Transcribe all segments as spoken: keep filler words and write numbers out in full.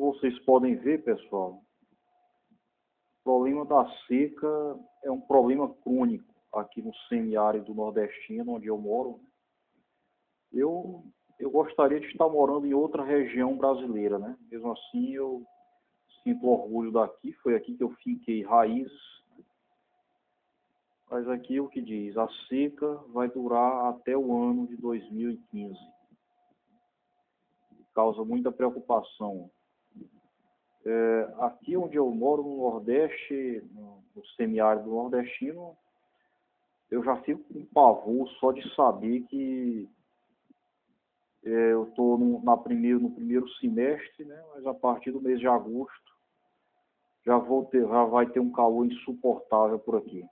Vocês podem ver, pessoal, o problema da seca é um problema crônico aqui no semiárido nordestino, onde eu moro. Eu, eu gostaria de estar morando em outra região brasileira, né? Mesmo assim, eu sinto orgulho daqui, foi aqui que eu finquei raízes. Mas aqui o que diz, a seca vai durar até o ano de dois mil e quinze. Causa muita preocupação. É, aqui onde eu moro, no Nordeste, no, no semiárido nordestino, eu já fico com pavor só de saber que é, eu estou no, na primeiro, no primeiro semestre, né, mas a partir do mês de agosto já, vou ter, já vai ter um calor insuportável por aqui.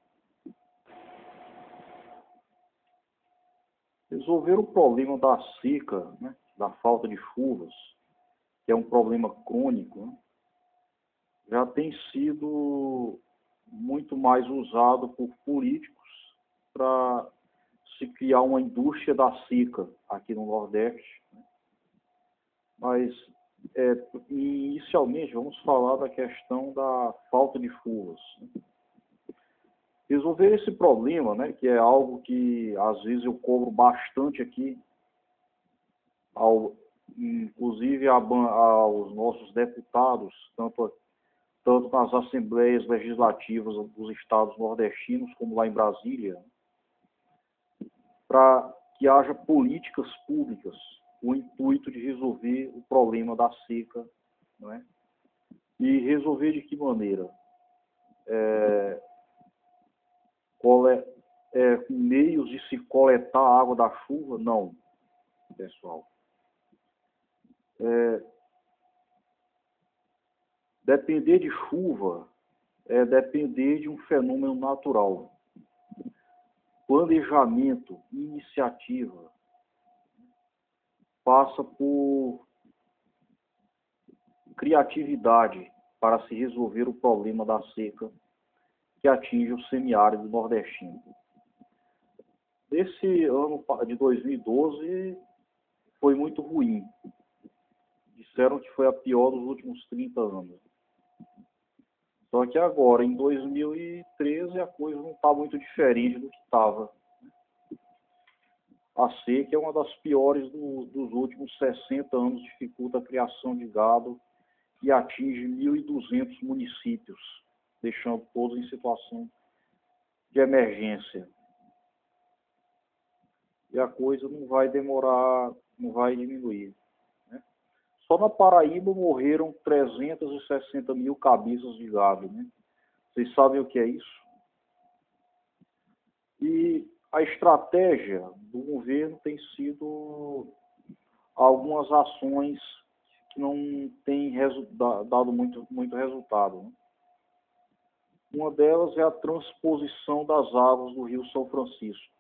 Resolver o problema da seca, né, da falta de chuvas, que é um problema crônico, né, já tem sido muito mais usado por políticos para se criar uma indústria da seca aqui no Nordeste. Mas, é, inicialmente, vamos falar da questão da falta de chuvas. Resolver esse problema, né, que é algo que às vezes eu cobro bastante aqui, ao, inclusive a, aos nossos deputados, tanto, tanto nas assembleias legislativas dos estados nordestinos, como lá em Brasília, para que haja políticas públicas com o intuito de resolver o problema da seca, não é? E resolver de que maneira? É, cole, é, com meios de se coletar a água da chuva? Não, pessoal. É, depender de chuva é depender de um fenômeno natural. Planejamento, iniciativa, passa por criatividade para se resolver o problema da seca que atinge o semiárido nordestino. Esse ano de dois mil e doze foi muito ruim. Disseram que foi a pior dos últimos trinta anos. Só que agora, em dois mil e treze, a coisa não está muito diferente do que estava. A seca é uma das piores do, dos últimos sessenta anos, dificulta a criação de gado e atinge mil e duzentos municípios, deixando todos em situação de emergência. E a coisa não vai demorar, não vai diminuir. Né? Só na Paraíba morreram trezentas e sessenta mil cabeças de gado. Né? Vocês sabem o que é isso? E a estratégia do governo tem sido algumas ações que não têm dado muito, muito resultado. Né? Uma delas é a transposição das águas do Rio São Francisco,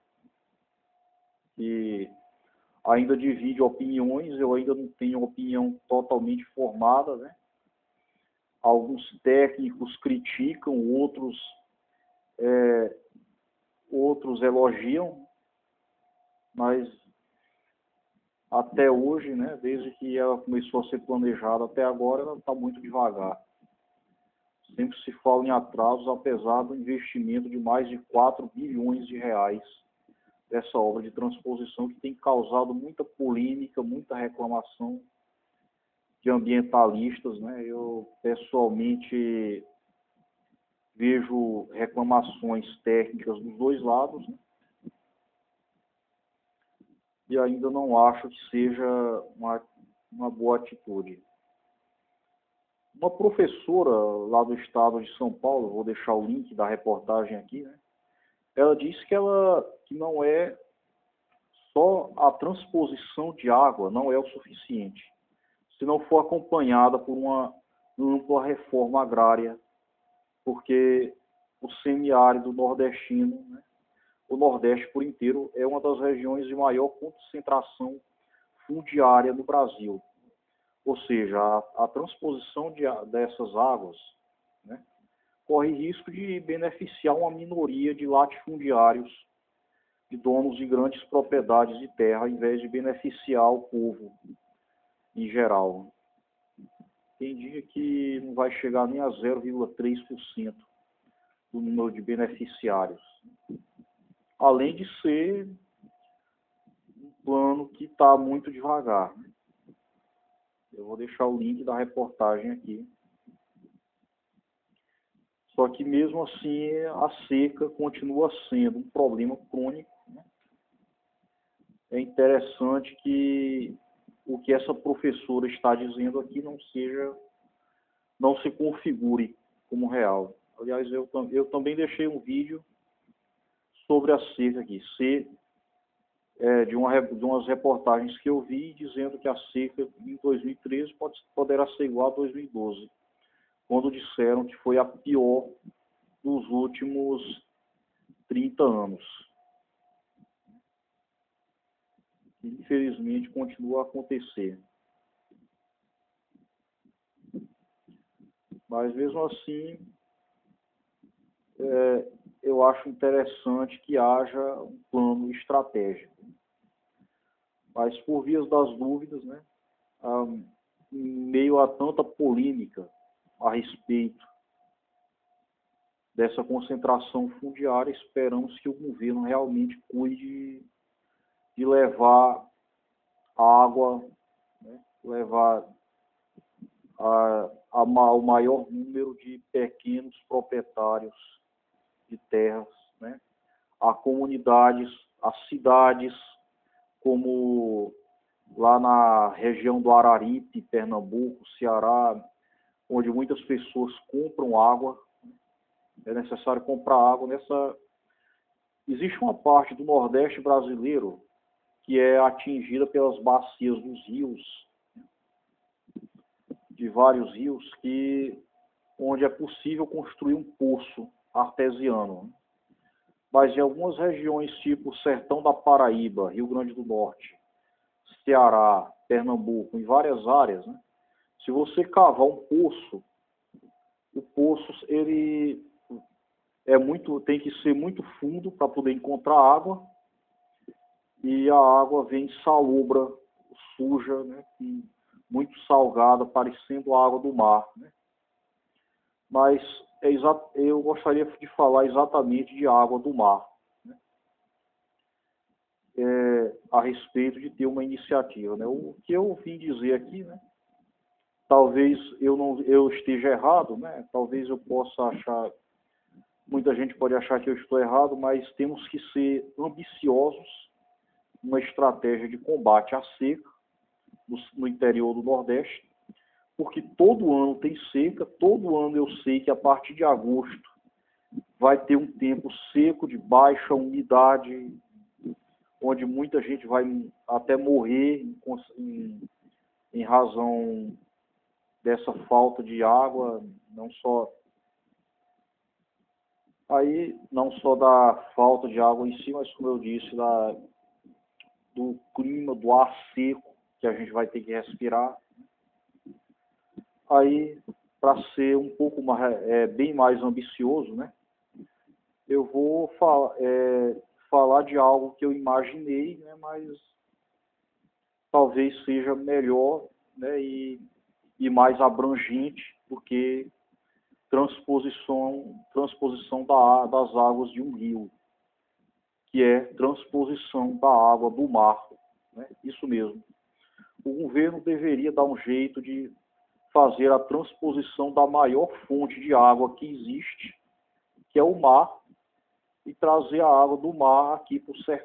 que ainda divide opiniões, eu ainda não tenho opinião totalmente formada, né? Alguns técnicos criticam, outros, é, outros elogiam, mas até hoje, né, desde que ela começou a ser planejada até agora, ela está muito devagar. Sempre se fala em atrasos, apesar do investimento de mais de quatro bilhões de reais dessa obra de transposição, que tem causado muita polêmica, muita reclamação de ambientalistas, né? Eu, pessoalmente, vejo reclamações técnicas dos dois lados, né? E ainda não acho que seja uma, uma boa atitude. Uma professora lá do estado de São Paulo, vou deixar o link da reportagem aqui, né? Ela disse que, ela, que não é só a transposição de água, não é o suficiente, se não for acompanhada por uma ampla reforma agrária, porque o semiárido nordestino, né, o Nordeste por inteiro, é uma das regiões de maior concentração fundiária no Brasil. Ou seja, a, a transposição de, dessas águas, né, corre risco de beneficiar uma minoria de latifundiários, de donos de grandes propriedades de terra, ao invés de beneficiar o povo em geral. tem dia que não vai chegar nem a zero vírgula três por cento do número de beneficiários. Além de ser um plano que está muito devagar. Eu vou deixar o link da reportagem aqui. Só que mesmo assim a seca continua sendo um problema crônico, né? É interessante que o que essa professora está dizendo aqui não seja, não se configure como real. Aliás, eu, eu também deixei um vídeo sobre a seca aqui, se, é, de, uma, de umas reportagens que eu vi dizendo que a seca em dois mil e treze pode, poderá ser igual a dois mil e doze, quando disseram que foi a pior dos últimos trinta anos. Infelizmente, continua a acontecer. Mas, mesmo assim, é, eu acho interessante que haja um plano estratégico. Mas, por vias das dúvidas, né, em meio a tanta polêmica a respeito dessa concentração fundiária, esperamos que o governo realmente cuide de levar água, né, levar a, a, o maior número de pequenos proprietários de terras, né, a comunidades, a cidades, como lá na região do Araripe, Pernambuco, Ceará, onde muitas pessoas compram água. É necessário comprar água nessa... Existe uma parte do Nordeste brasileiro que é atingida pelas bacias dos rios, de vários rios, que, onde é possível construir um poço artesiano. Mas em algumas regiões, tipo o Sertão da Paraíba, Rio Grande do Norte, Ceará, Pernambuco, em várias áreas, né, se você cavar um poço, o poço ele é muito, tem que ser muito fundo para poder encontrar água, e a água vem insalubra, suja, né, muito salgada, parecendo a água do mar, né? Mas é eu gostaria de falar exatamente de água do mar, né? É, a respeito de ter uma iniciativa, né? O que eu vim dizer aqui, né? Talvez eu não eu esteja errado, né? Talvez eu possa achar, muita gente pode achar que eu estou errado, mas temos que ser ambiciosos numa estratégia de combate à seca no, no interior do Nordeste, porque todo ano tem seca, todo ano eu sei que a partir de agosto vai ter um tempo seco, de baixa umidade, onde muita gente vai até morrer em, em, em razão dessa falta de água, não só aí não só da falta de água em si, mas como eu disse, da, do clima, do ar seco que a gente vai ter que respirar. Aí, para ser um pouco mais, é, bem mais ambicioso, né, eu vou falar, é, falar de algo que eu imaginei, né, mas talvez seja melhor, né, e, e mais abrangente do que transposição, transposição da, das águas de um rio, que é transposição da água do mar, né, isso mesmo. O governo deveria dar um jeito de fazer a transposição da maior fonte de água que existe, que é o mar, e trazer a água do mar aqui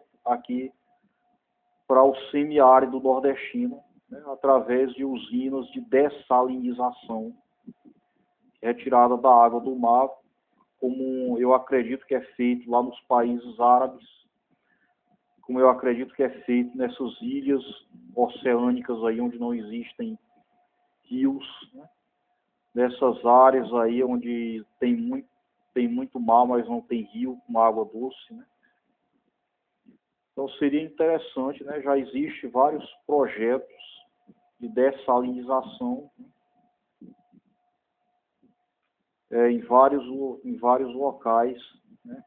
para o semiárido nordestino, né, através de usinas de dessalinização, retirada da água do mar, como eu acredito que é feito lá nos países árabes, como eu acredito que é feito nessas ilhas oceânicas aí onde não existem rios, né? Nessas áreas aí onde tem muito, tem muito mar, mas não tem rio com água doce, né? Então seria interessante, né? Já existem vários projetos de dessalinização, né? É, em, vários, em vários locais, né?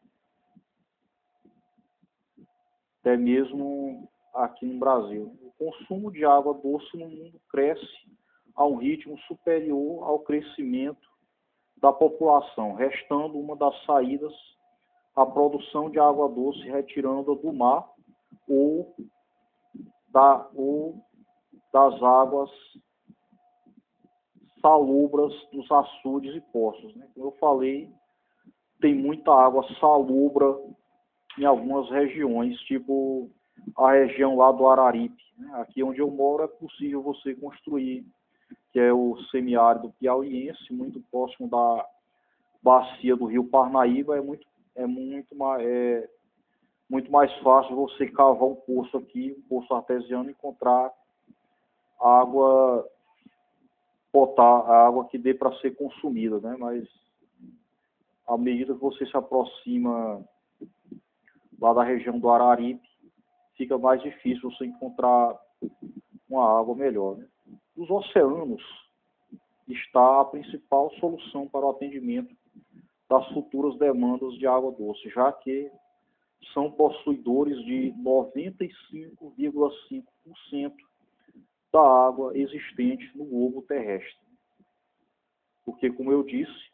Até mesmo aqui no Brasil. O consumo de água doce no mundo cresce a um ritmo superior ao crescimento da população, restando uma das saídas a produção de água doce retirando do mar ou, da, ou das águas salobras dos açudes e poços, né? Como eu falei, tem muita água salobra em algumas regiões, tipo a região lá do Araripe, né? Aqui onde eu moro é possível você construir, que é o semiárido piauiense, muito próximo da bacia do rio Parnaíba, é muito, é muito, mais, é muito mais fácil você cavar um poço aqui, um poço artesiano, e encontrar água potável, água que dê para ser consumida, né? Mas à medida que você se aproxima lá da região do Araripe, fica mais difícil você encontrar uma água melhor, né? Os oceanos está a principal solução para o atendimento das futuras demandas de água doce, já que são possuidores de noventa e cinco vírgula cinco por cento da água existente no globo terrestre. Porque, como eu disse,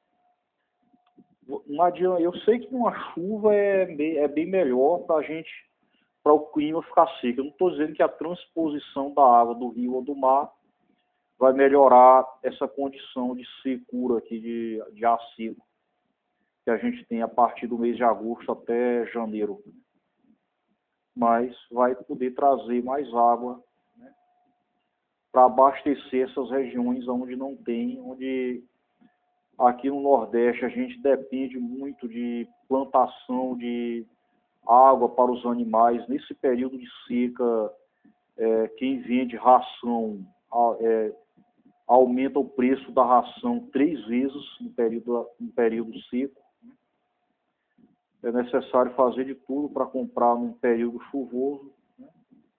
não adianta, eu sei que uma chuva é, é bem melhor para a gente, para o clima ficar seco. Eu não estou dizendo que a transposição da água do rio ou do mar vai melhorar essa condição de secura aqui, de, de ar seco, que a gente tem a partir do mês de agosto até janeiro. Mas vai poder trazer mais água, né, para abastecer essas regiões onde não tem, onde aqui no Nordeste a gente depende muito de plantação de água para os animais. Nesse período de seca, é, quem vende ração é, aumenta o preço da ração três vezes no período, no período seco. É necessário fazer de tudo para comprar num período chuvoso, né?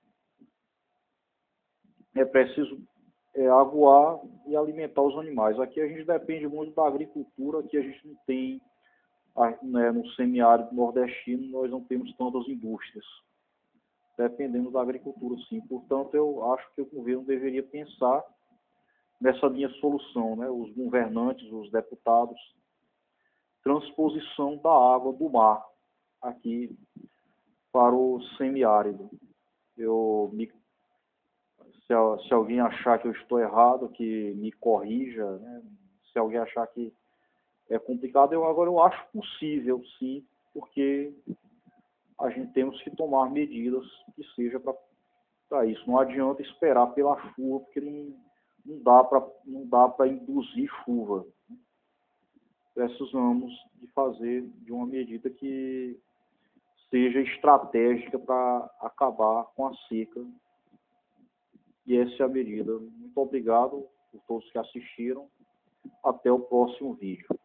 É preciso é, aguar e alimentar os animais. Aqui a gente depende muito da agricultura, aqui a gente não tem, né, no semiárido nordestino, nós não temos tantas indústrias, dependendo da agricultura, sim. Portanto, eu acho que o governo deveria pensar nessa minha solução, né? Os governantes, os deputados, transposição da água do mar aqui para o semiárido. Eu me, se, se alguém achar que eu estou errado, que me corrija, né? Se alguém achar que é complicado, eu agora eu acho possível, sim, porque a gente temos que tomar medidas que seja para isso. Não adianta esperar pela chuva, porque não, não dá para não dá para induzir chuva. Precisamos de fazer de uma medida que seja estratégica para acabar com a seca. E essa é a medida. Muito obrigado por todos que assistiram. Até o próximo vídeo.